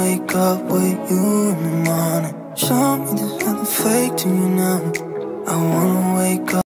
wake up with you in the morning. Show me there's nothing fake to you now. I wanna wake up